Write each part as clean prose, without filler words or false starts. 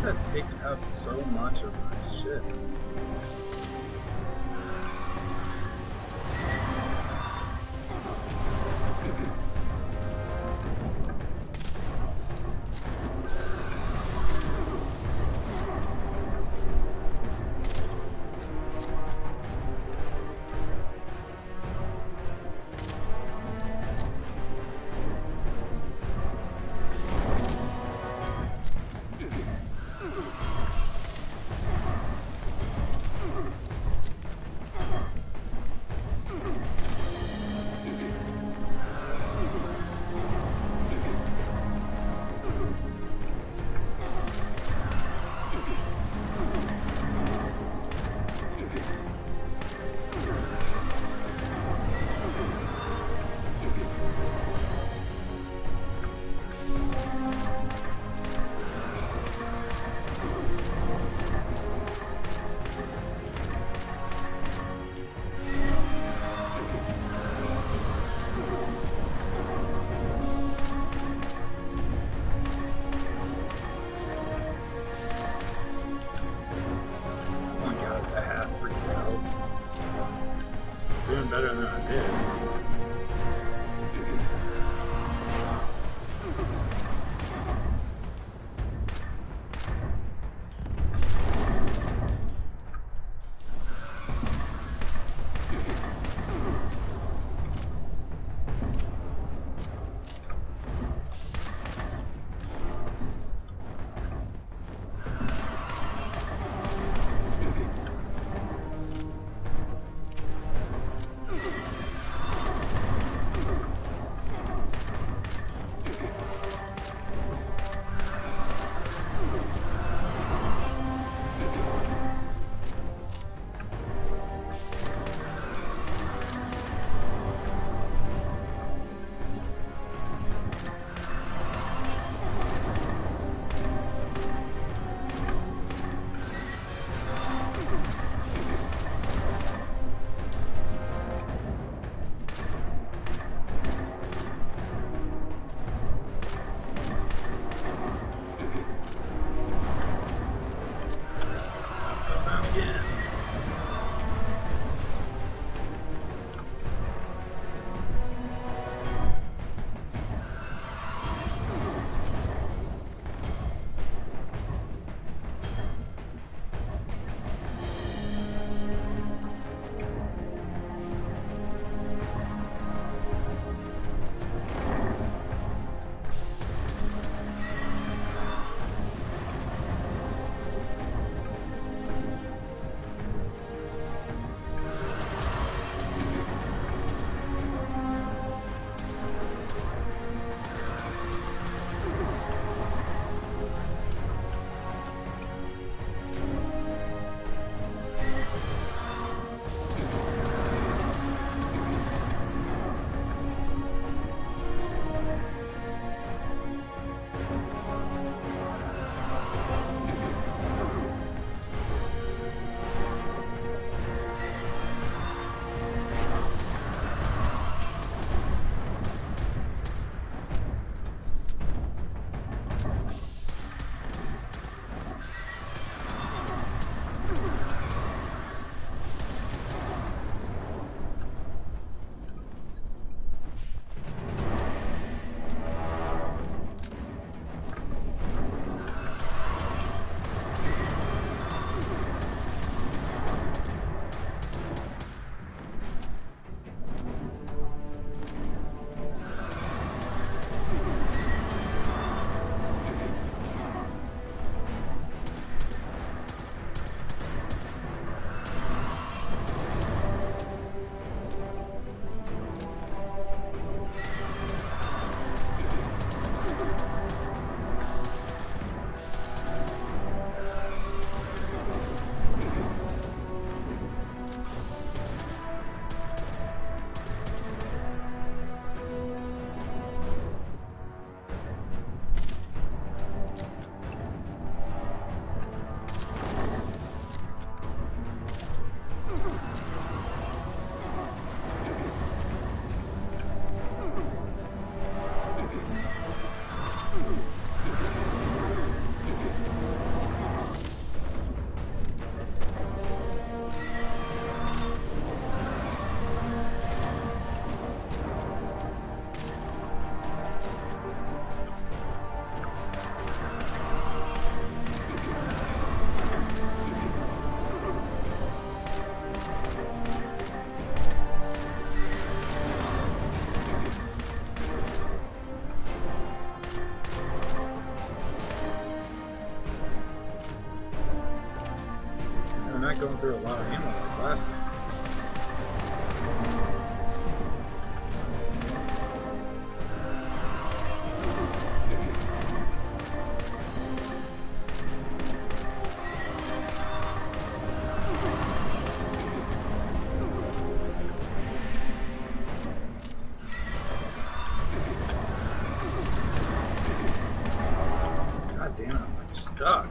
that take up so much of my shit? not going through a lot of ammo like last time. God damn it, I'm like stuck.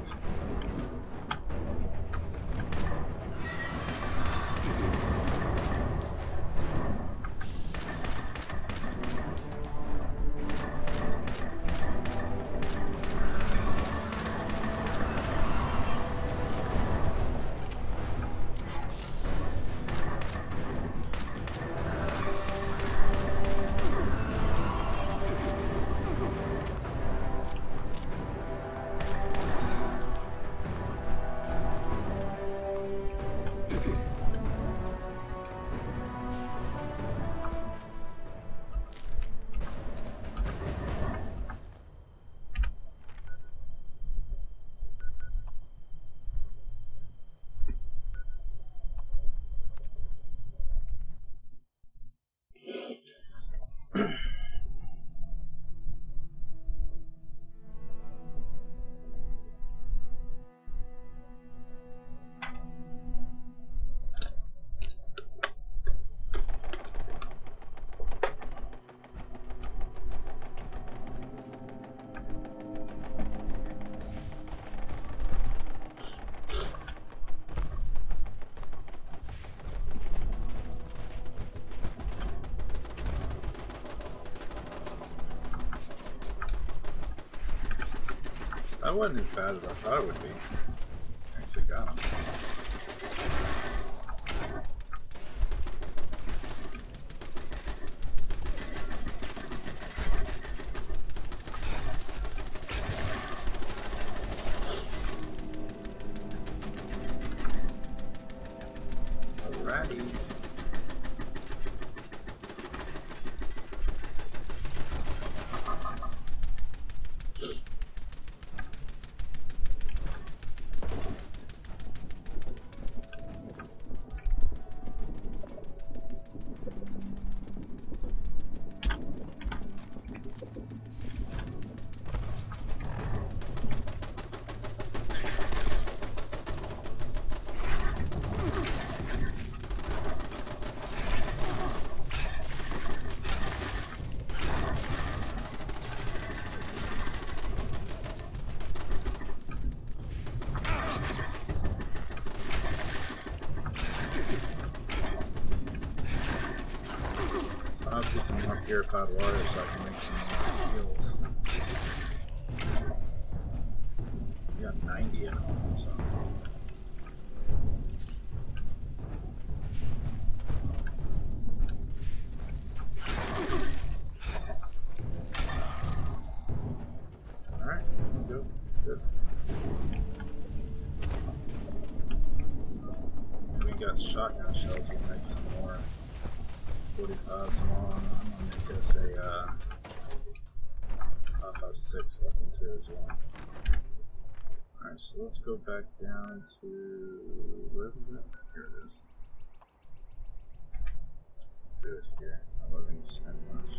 That wasn't as bad as I thought it would be. Actually got him. Alrighty. I'll get some more purified water so I can make some more heals. We got 90 in all, so. Alright, good, good. So we got shotgun shells, we'll make some more 45 tomorrow. I'm gonna make this a 5.56 weapon too as well. Alright, so let's go back down to where is it? Here it is. Do it here. I'm going to spend much.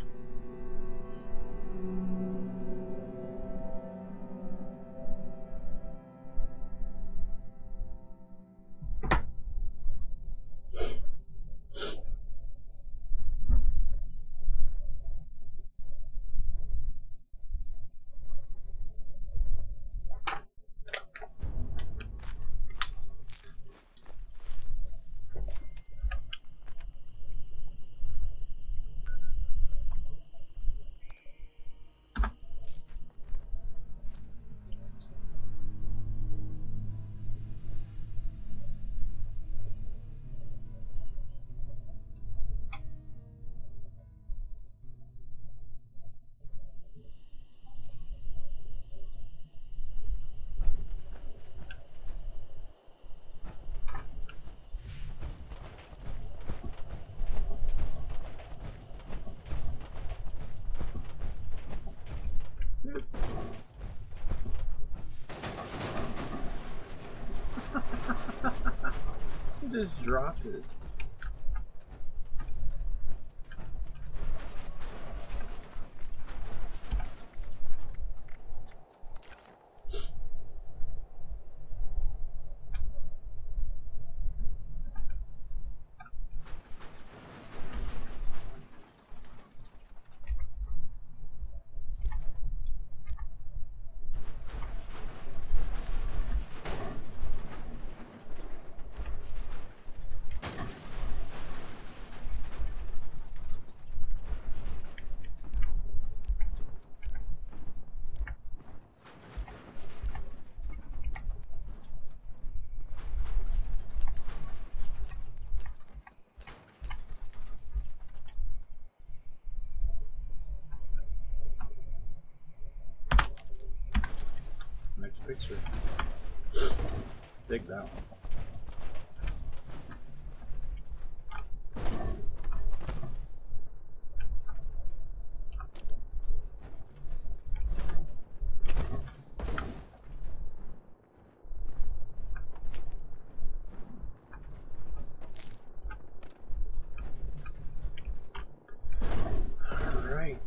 just drop it? Next picture. Dig that one. All right.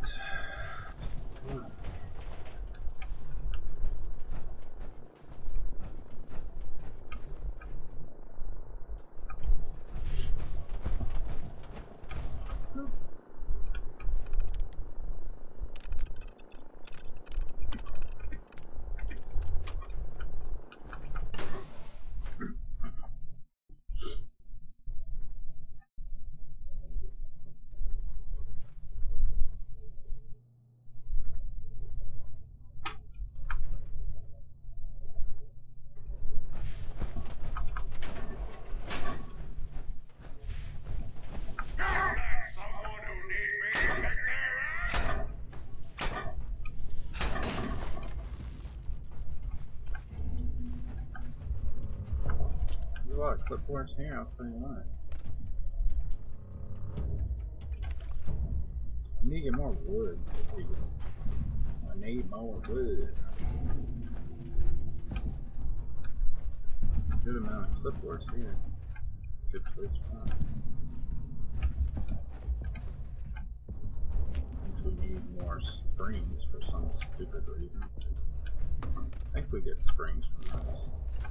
There's a lot of clipboards here, I'll tell you what. I need to get more wood. I need more wood. Good amount of clipboards here. Good place to find. We need more springs for some stupid reason. I think we get springs from this.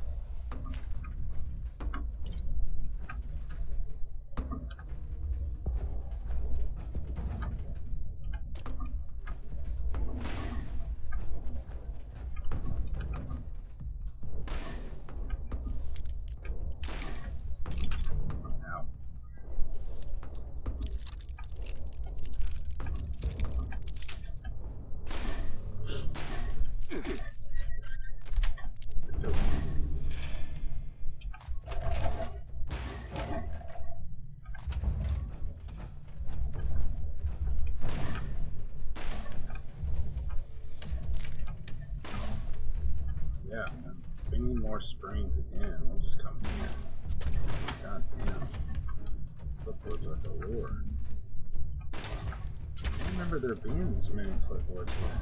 Yeah, man. If we need more springs again, we'll just come here. God damn. Clipboards are galore. I remember there being this many clipboards here.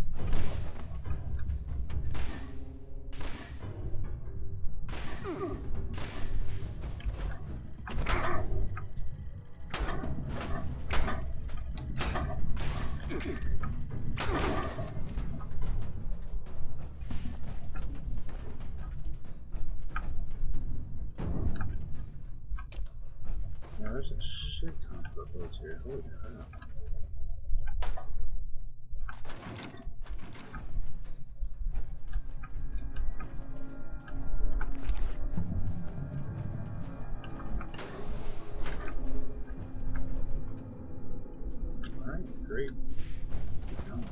Yeah, there's a shit ton of clipboards here. Holy crap. Alright, great. Keep going.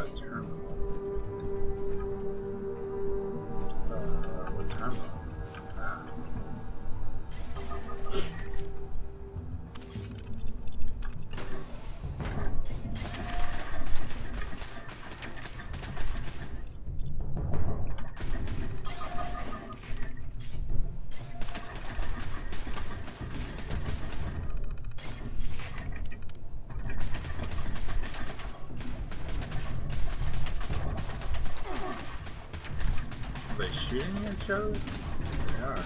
terminal. What terminal? Ah. Are they shooting each other? They are.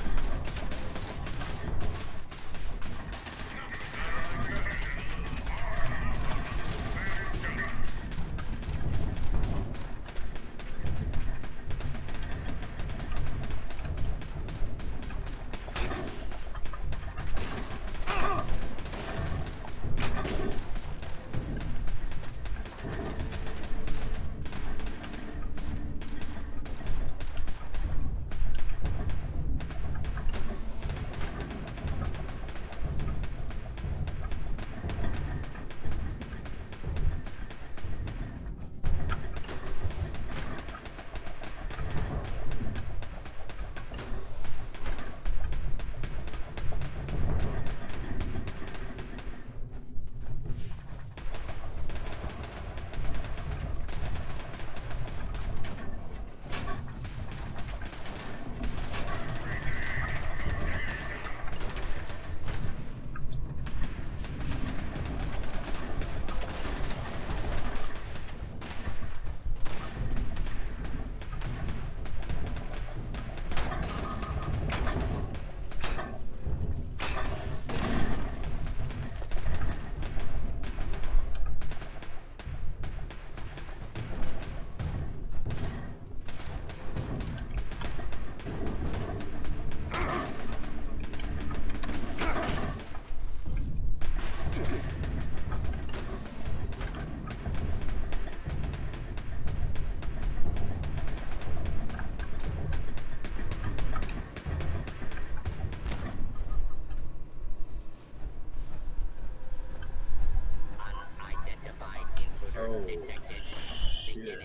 Oh, shit.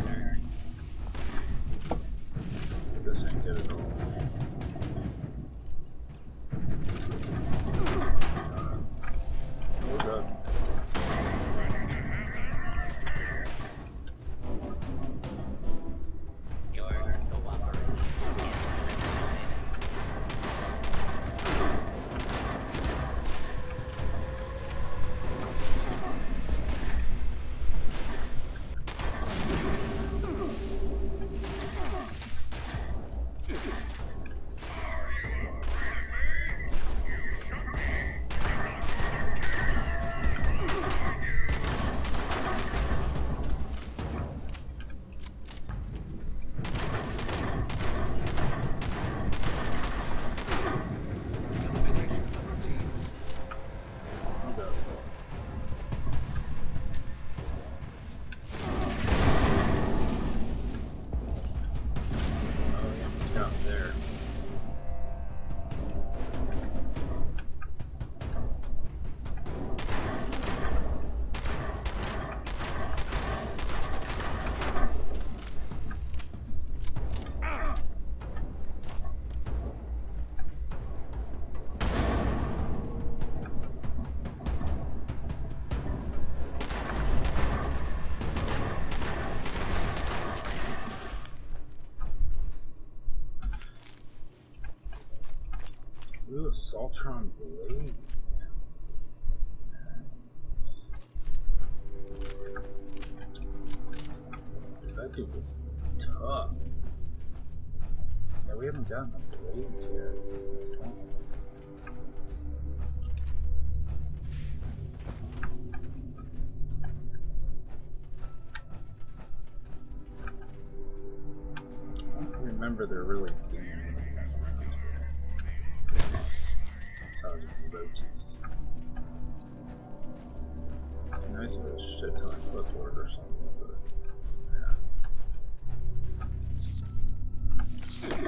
This ain't good at all. Hold up. Ooh, a Saltron blade. Nice. Dude, that dude was tough. Yeah, we haven't gotten the blades yet. That's awesome. I don't remember they're really doing it. Roaches. Nice if it was a shit ton of clipboard or something, but yeah.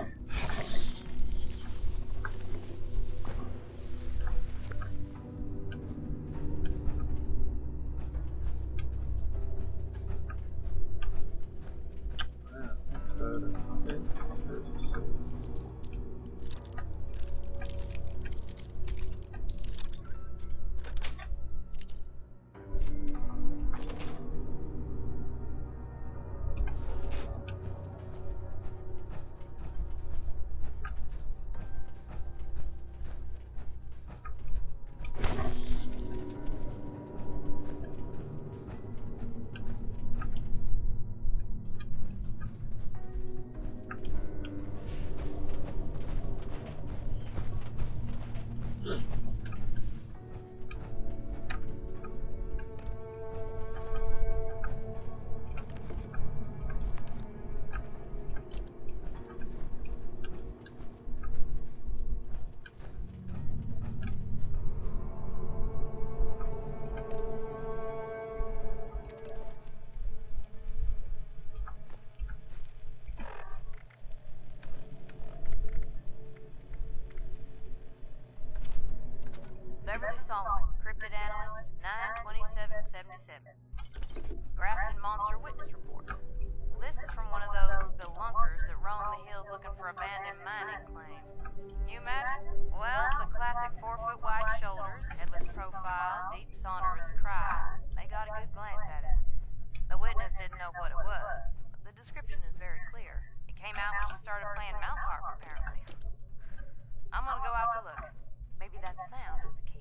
glance at it. The witness didn't know what it was, but the description is very clear. It came out when she started playing mouth harp, apparently. I'm gonna go out to look. Maybe that sound is the key.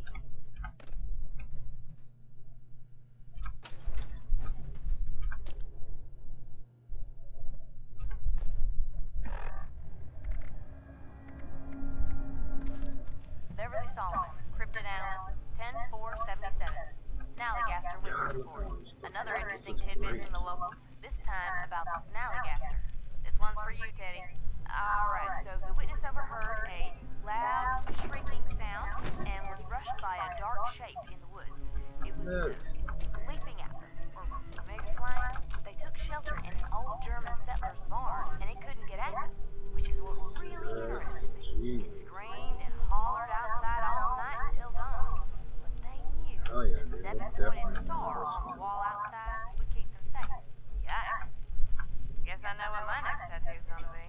Beverly Solomon, cryptid analyst, 10477. Snallygaster witness report. Another interesting tidbit from the locals, this time about the Snallygaster. This one's for you, Teddy. Alright, so the witness overheard a loud, shrieking sound and was rushed by a dark shape in the woods. It was leaping out, or maybe flying. They took shelter in an old German settler's barn, and it couldn't get out, which is what really interested me. It screamed and hollered outside all night until dawn. But they knew the 7-pointed star on the wall outside would keep them safe. Yikes. Guess I know what my next tattoo's gonna be.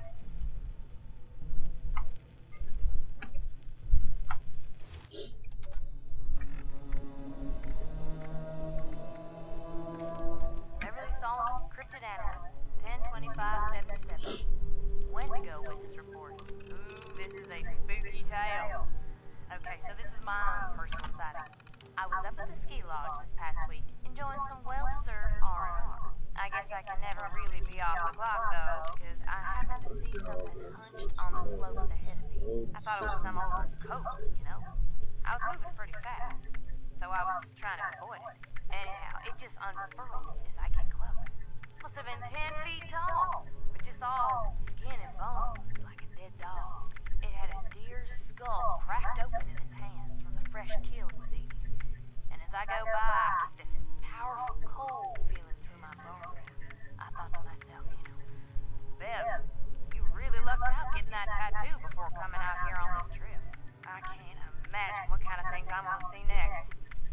Beverly Solomon, cryptid analyst, 102577. Wendigo witness report. Ooh, this is a spooky tale. Okay, so this is my own personal sighting. I was up at the ski lodge this past week, enjoying some well-deserved R&R. I guess I can never really be off the clock, though, because I happened to see something hunched on the slopes ahead of me. I thought it was some old coat, you know? I was moving pretty fast, so I was just trying to avoid it. Anyhow, it just unfurls as I get close. Must have been 10 feet tall, but just all skin and bones, like a dead dog. It had a deer's skull cracked open in its hands from the fresh kill it was eating. And as I go by, I get this powerful cold feeling through my bones. I thought to myself, you know, Bev, you really lucked out getting that tattoo before coming out here on this trip. I can't imagine what kind of things I'm gonna see next.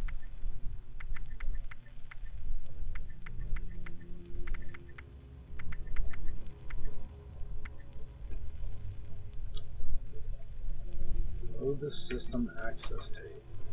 Load the system access tape.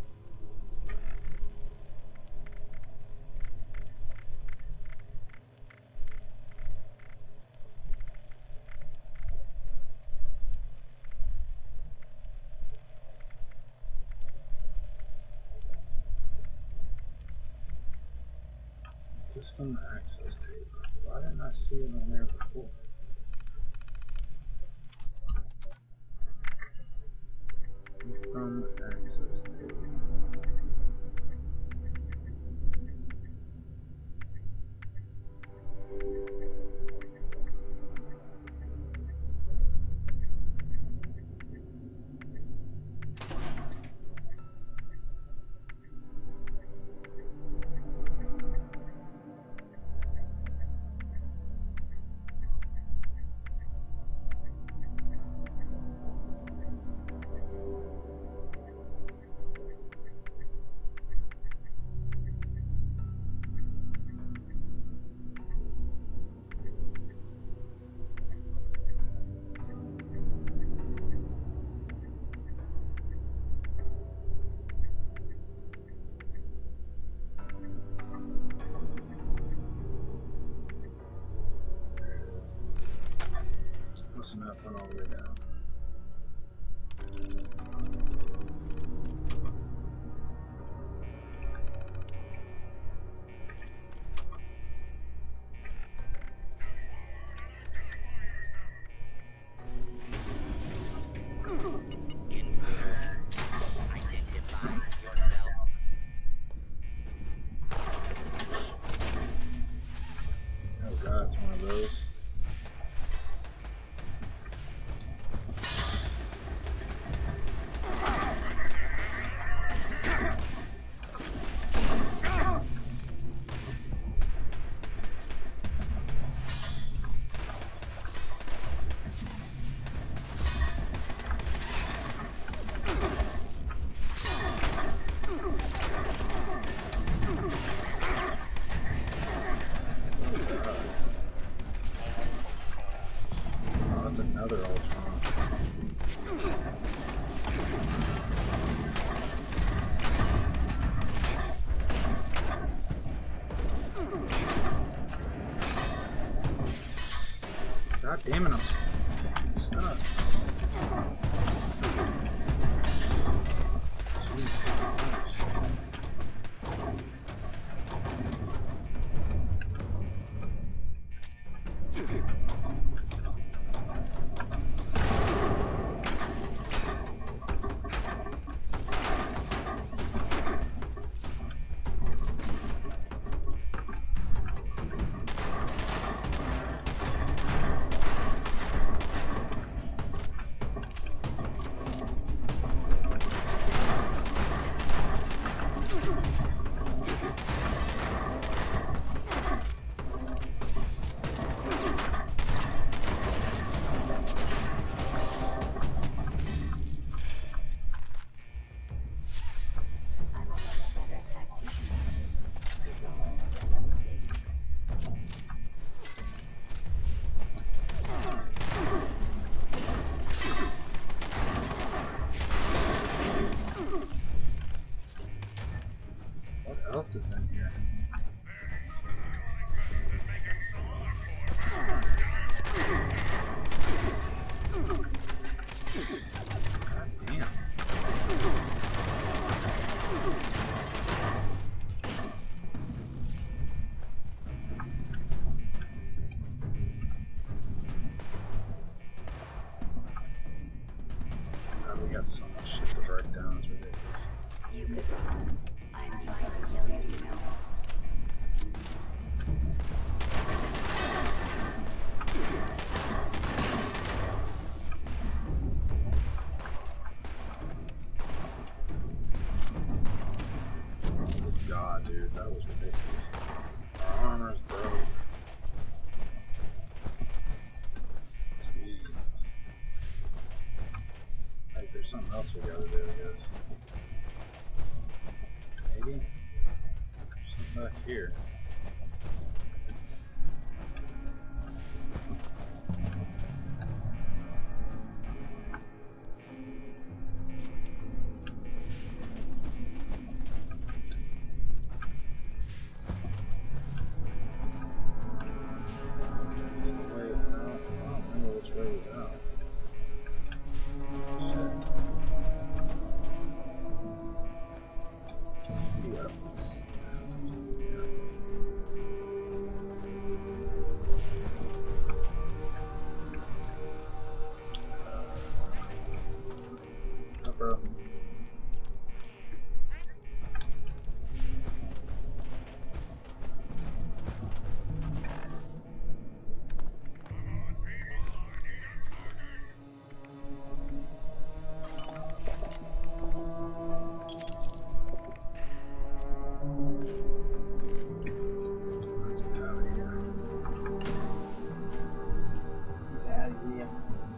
System access tape. Why didn't I see it on there before? System access tape. Must have not went all the way down. Oh god, it's one of those. God damn it, I'm stuck. What else is in here? God damn. God, we got so much shit to write down, it's ridiculous. You could run. I am trying to kill you, you know. Oh God, dude, that was ridiculous. Our armor's broke. Jesus. Like, there's something else we gotta do, I guess. Maybe? There's something back here. Just the way out. I don't remember which way was out. Shit. Yep. What's up, bro? Let's get out of here. Get out of here.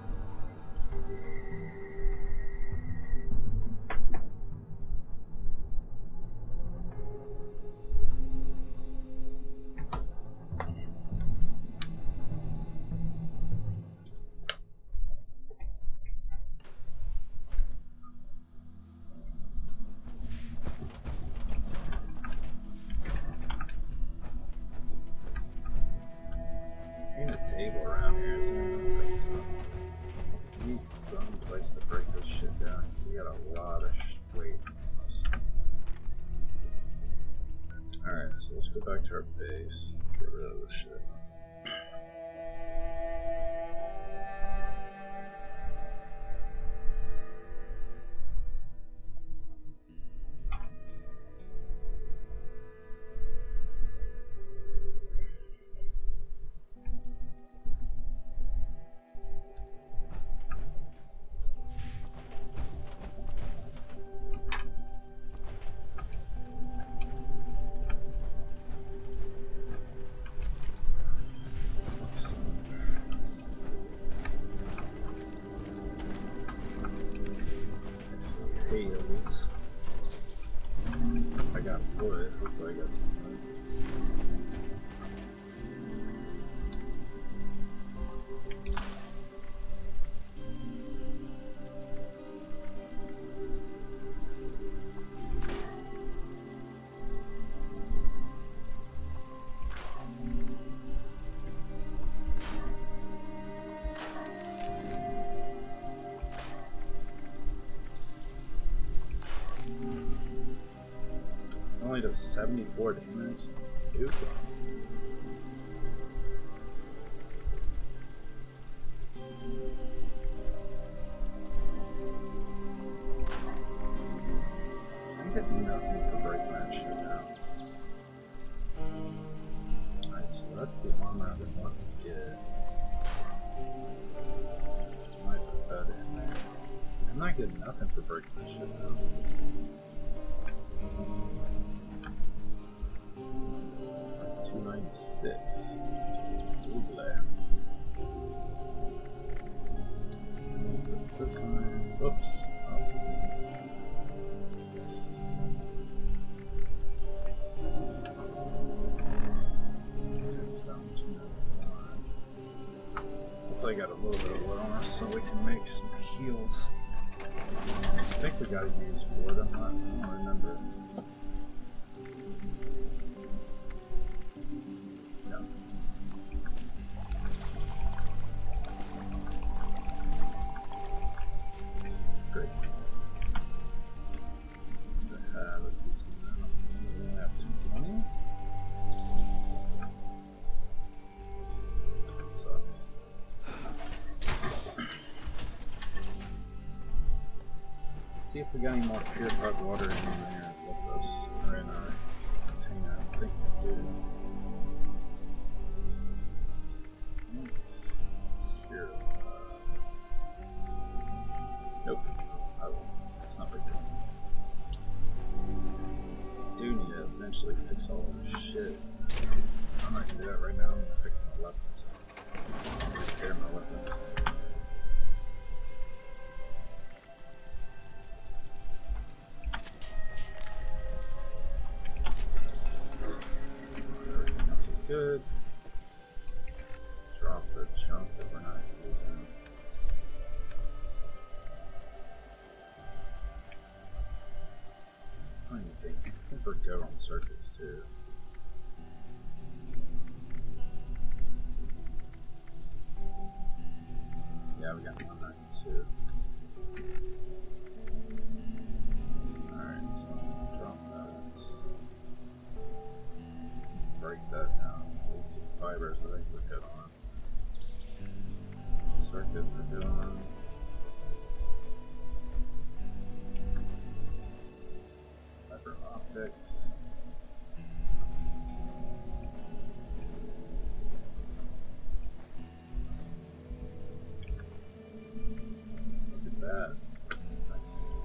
Ain't a table around here, is there? I don't think so. We need some place to break this shit down. We got a lot of weight on us. Alright, so let's go back to our base. Get rid of this shit. Hails. I got wood. Hopefully I got some wood. does 74 damage. Dude. I get nothing for breaking that shit down. Alright, so that's the armor I've been wanting to get. Might put that in there. I'm not getting nothing for breaking this shit down. 296. Put this on. Oops. Oh. Yes. Test down 291. Hopefully I got a little bit of wellness so we can make some heals. I think we gotta use wood. I don't remember. See if we got any more purified water in there with us, or in our container. I think we do. Let's purified. Nope. Oh, that's not very good. Do need to eventually fix all this shit. I'm not gonna do that right now. I'm gonna fix my weapons. Repair my weapons. Good. Drop the junk that we're not using. I think we're good on circuits too. Yeah, we got 192. Alright, so drop that. Break that down. The fibers that I can look at on. Circuits we're doing. Fiber optics. Look at that. Nice.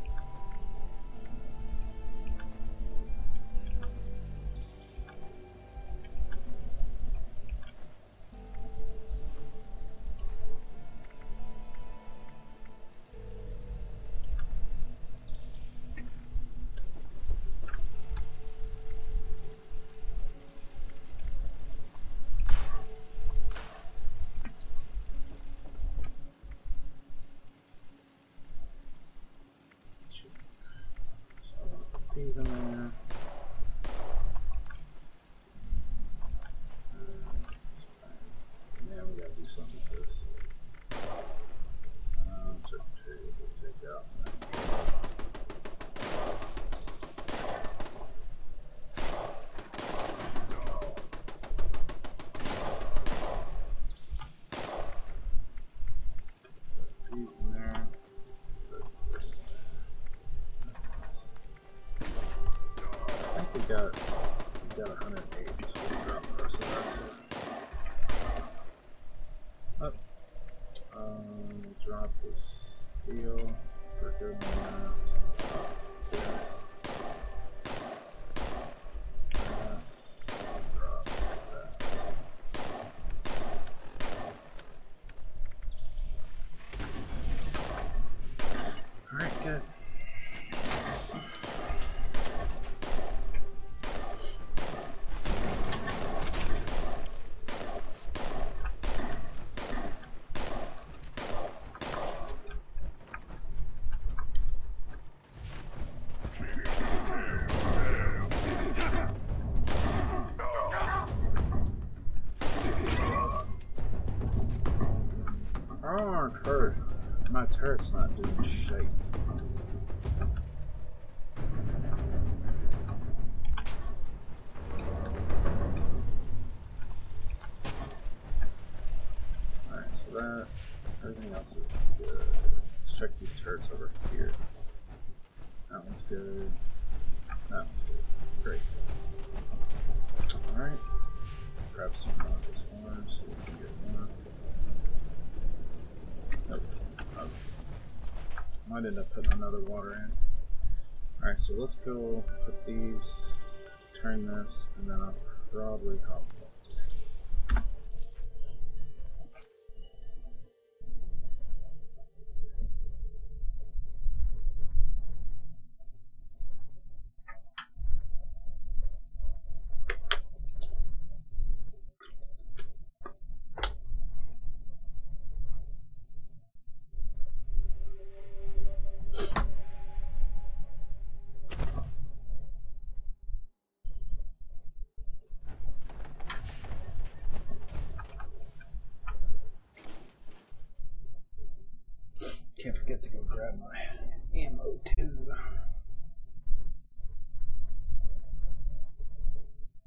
These in there. Yeah, we gotta do something with this. Certain materials we'll take out. Put these in there. Put this in there. I think we got 108, so we'll drop the rest of that too. Up. Drop this steel for doing that. This. Drop that. Alright, good. My turret's not doing shit. else is good. Let's check these turrets over here. That one's good. That one's good. Great. Alright. Grab some more of this water so we can get more. Nope. Oh. Might end up putting another water in. Alright, so let's go put these, turn this, and then I'll probably hop. Can't forget to go grab my ammo too.